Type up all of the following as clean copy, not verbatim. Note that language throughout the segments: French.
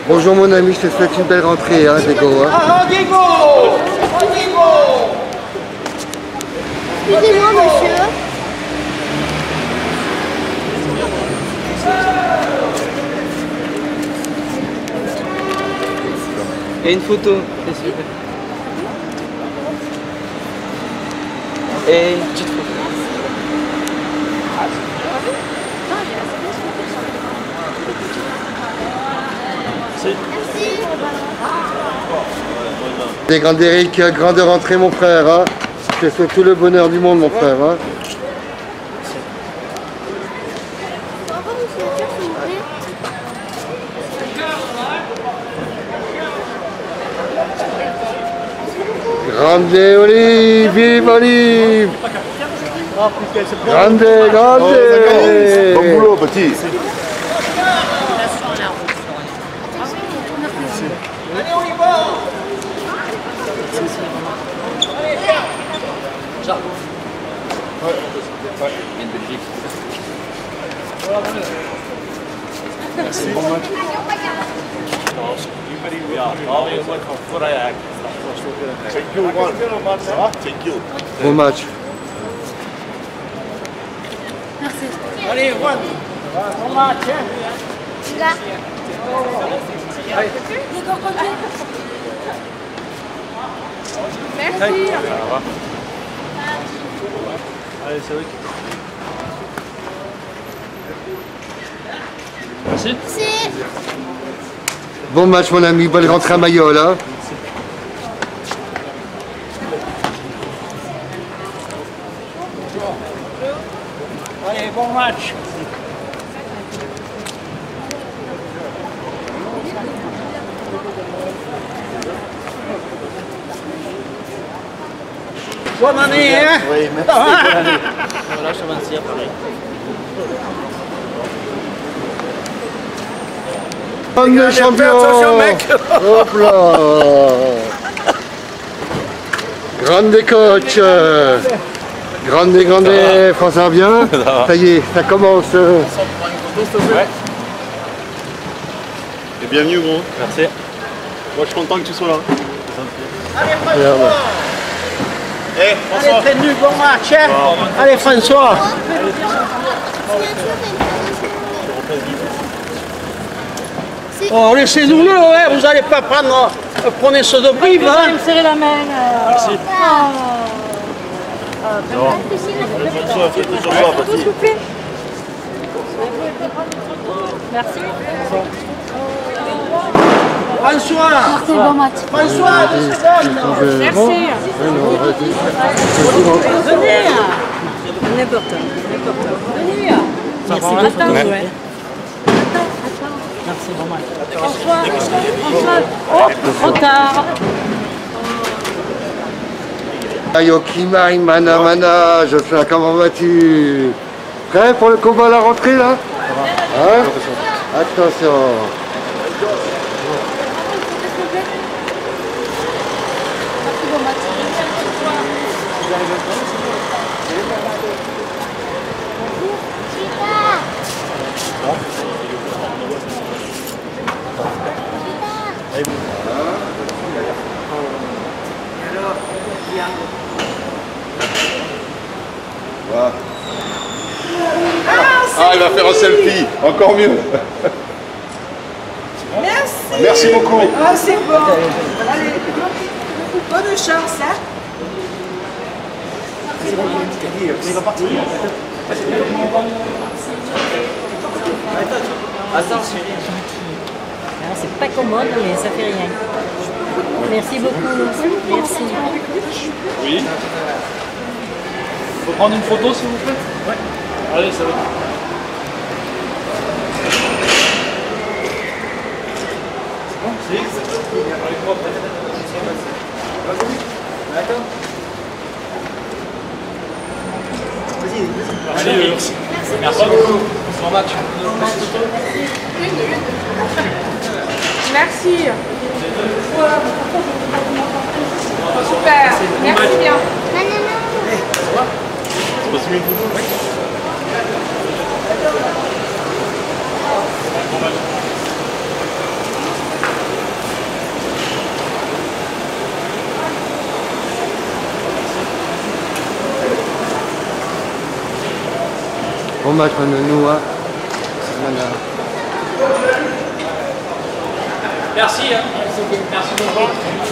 Bonjour mon ami, je te souhaite une belle rentrée, hein, Diego. Hein. Ah, Diego! Oh, Diego! Excusez-moi, monsieur. Et une photo, s'il vous plaît. Et une petite photo. Des grandes Eric, grande rentrée mon frère. Hein. Je te souhaite tout le bonheur du monde mon frère. Hein. Grande Olive, vive Olive! Grande, grande! Bon boulot, petit! Allez, on y va! Charles. Ouais. Une Belgique. Merci. Bon match. Bon match. Merci. Allez, Juan! Bon match, hein? Là. Allez. Merci. Allez, c'est oui. Merci. Merci. Bon match mon ami, bonne rentrée à Mayol. Hein. Allez, bon match! Bonne année, hein? Oui, merci. Voilà, je vais dire pareil. Homme de champion! Attention, mec! Hop là! Grande coach! Grande, François bien? Ça y est, ça commence. Ouais. Et bienvenue, gros. Merci. Moi, je suis content que tu sois là. Allez, Merde. François! Eh, Allez, Prévenu, bon match, hein? Allez, François! Oh, laissez-nous-le, hein? Vous n'allez pas prendre... Prenez ceux de Brive, hein? me serrer la main. Merci. François, faites sur toi, petit. S'il vous plaît. Merci. François! Merci, bon match. François, 2 secondes! Merci. Venez. N'importe. Venez. Merci. Attends, ouais. Merci, bon match. François. Oh, trop tard. Ayokimai, mana, Jocelyn, comment vas-tu? Prêt pour le combat à la rentrée là? Hein? Attention. Voilà. Ah, il va faire un selfie. Encore mieux. Merci. Merci beaucoup. Ah, c'est bon. Allez, bonne chance, hein. Attends, C'est pas commode, mais ça fait rien. Merci beaucoup. Merci. oui. Faut prendre une photo, s'il vous plaît? Ouais. Allez, ça va. C'est bon? Si. Avec moi, D'accord. Allez, merci. Merci beaucoup. Bon match. Merci. Super. Merci bien. match, Manonou. Hein. Voilà. Merci. Hein. Merci beaucoup.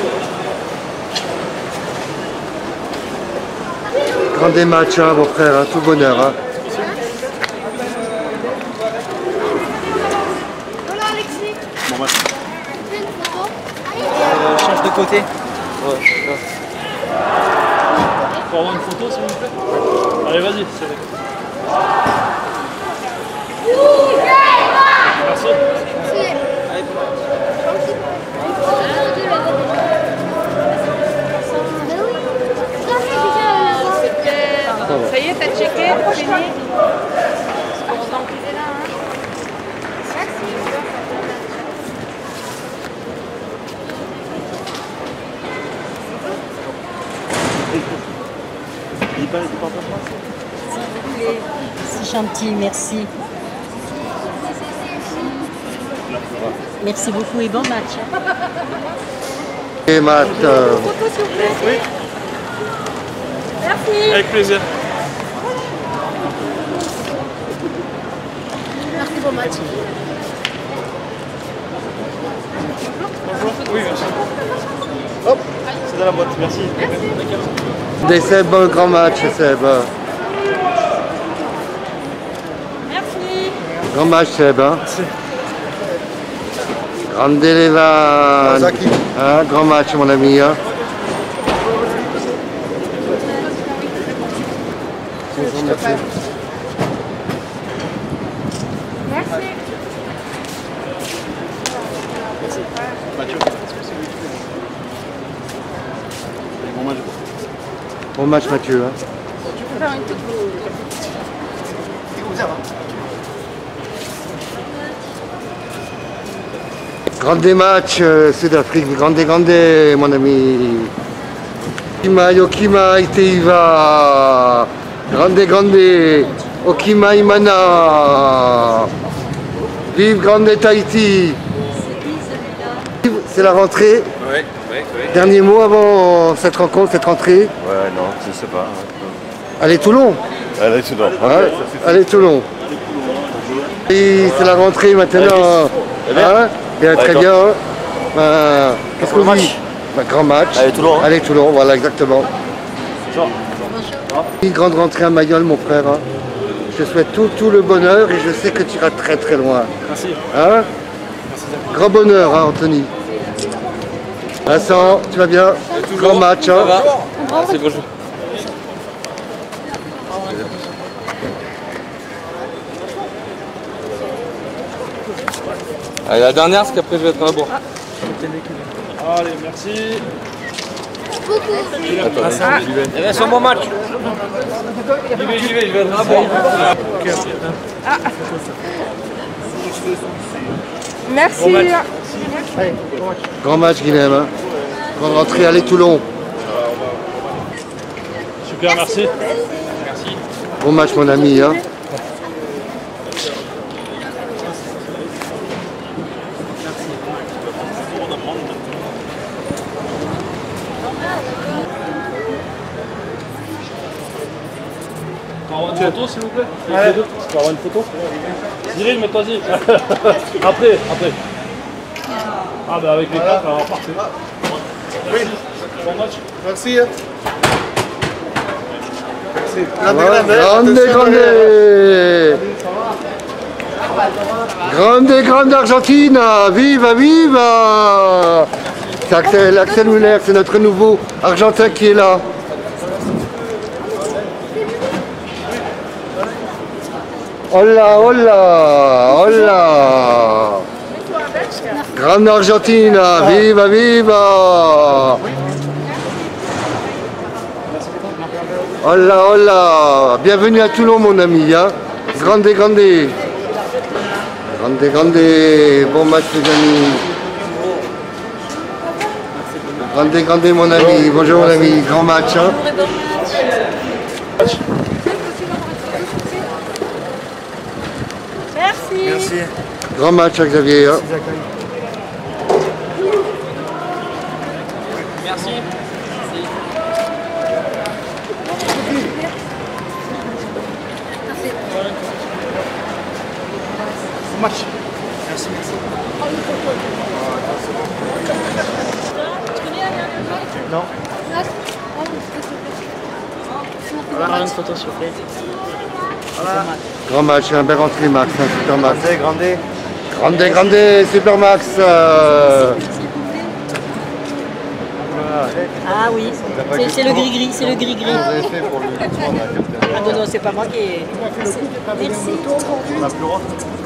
Grand des matchs, hein, mon frère, hein, tout bonheur. Hein. Voilà Alexis. Bon match. Fais une photo. Change de côté. Pour avoir une photo, s'il vous plaît. Allez, vas-y. Merci. Ça y est, t'as checké, fini. Heureusement qu'il est là. C'est gentil, merci. Merci beaucoup et bon match. Hein. Et Matt, Photo s'il vous plaît. Oui. Merci. Avec plaisir. Merci, bon match. Oui, merci. Hop, c'est dans la boîte, merci. des Seb, bon grand match, Seb. Merci. Grand match, Seb. Hein. Grande Levan. Hein, grand match, mon ami. Hein. Bon match, Mathieu. Hein. Grande des matchs, Sud-Afrique, grande, mon ami. Okima, Iteiva. Grande, Okima, Imana. Vive Grande Tahiti. C'est la rentrée. Oui. Dernier mot avant cette rencontre, cette rentrée. Ouais, non, je sais pas. Allez Toulon. Allez, c'est bon. Ouais, allez Toulon. Et c'est la rentrée maintenant. Hein, bien, très bien. Qu'est-ce qu'on dit? Grand match. Allez Toulon. Allez Toulon, voilà exactement. Une grande rentrée à Mayol, mon frère. Hein. Je te souhaite tout le bonheur et je sais que tu iras très loin. Merci. Hein? Grand bonheur, hein, Anthony. Vincent, tu vas bien? Grand match. Hein? Merci, bonjour. Allez, la dernière, parce qu'après je vais être là-bas. Allez, merci. Il reste un bon match. J'y vais être là-bas. Merci. Grand match, Guilhem. Hein? Grande rentrée, allez Toulon. Super, merci. Bon match, mon ami. Hein? On va avoir une photo, s'il vous plaît. Ouais. On va avoir une photo. Cyril, mets-toi-y. Après. Ah bah avec les quatre, alors parfait. Oui. Bon match. Merci. Grande Argentine, viva. C'est Axel Muller, c'est notre nouveau Argentin qui est là. Hola. Grande Argentine, viva. Hola. Bienvenue à Toulon, mon ami. Hein? Grande. Bon match, les amis. Grande, mon ami. Bonjour, mon ami. Grand match. Hein? Merci. Grand match, Xavier. Hein? match. Merci, merci. Non. Voilà, une photo s'il vous plaît. Voilà. Grand match, un bel rentrée Max, un super Max. Grande. Grande, super Max. Ah oui, c'est le gris-gris, c'est le gris-gris. Vous avez fait pour le 3, Ah non, non, c'est pas moi qui ai... Merci. On a plus le droit.